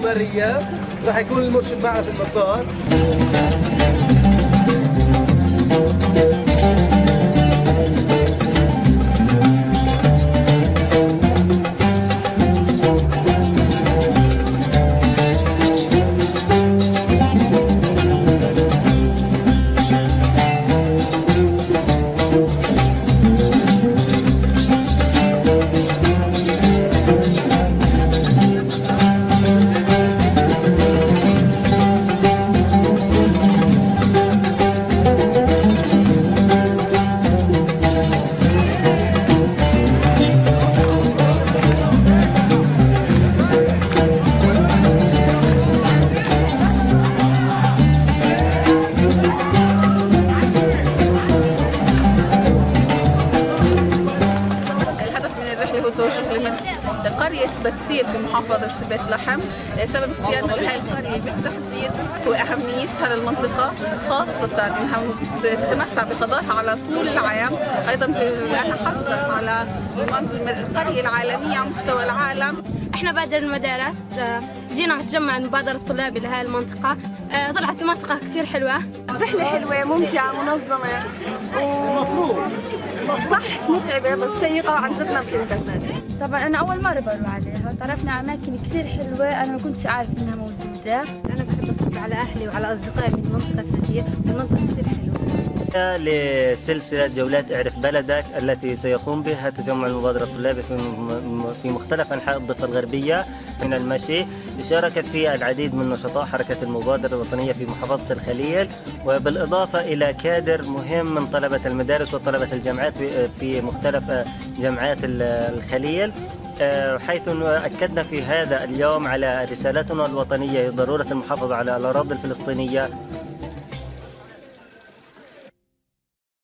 وماريا، راح يكون المرشد معنا في المسار. لقرية بتيل في محافظة بيت لحم. سبب اختيارنا لهذه القرية بالتحديد وأهميتها للمنطقة، خاصة أنها تتمتع بقضائها على طول العام، أيضا لأنها حصلت على القرية العالمية على مستوى العالم. احنا بعد المدارس جينا نتجمع المبادرة الطلابي لهذه المنطقة، طلعت المنطقة كثير حلوة، رحلة حلوة ممتعة منظمة صح متعبة بس شيقة وعن جد ما بتنتهي. طبعا أنا أول مرة بروح عليها، تعرفنا على أماكن كثير حلوة أنا ما كنتش عارف إنها موجودة. أنا بحب أصب على أهلي وعلى أصدقائي من منطقة فتيل، المنطقة كثير حلوة. لسلسلة جولات اعرف بلدك التي سيقوم بها تجمع المبادرة الطلابي في مختلف أنحاء الضفة الغربية من المشي. شاركت فيها العديد من نشطاء حركة المبادرة الوطنية في محافظة الخليل، وبالإضافة إلى كادر مهم من طلبة المدارس وطلبة الجامعات في مختلف جامعات الخليل، حيث أكدنا في هذا اليوم على رسالتنا الوطنية ضرورة المحافظة على الأراضي الفلسطينية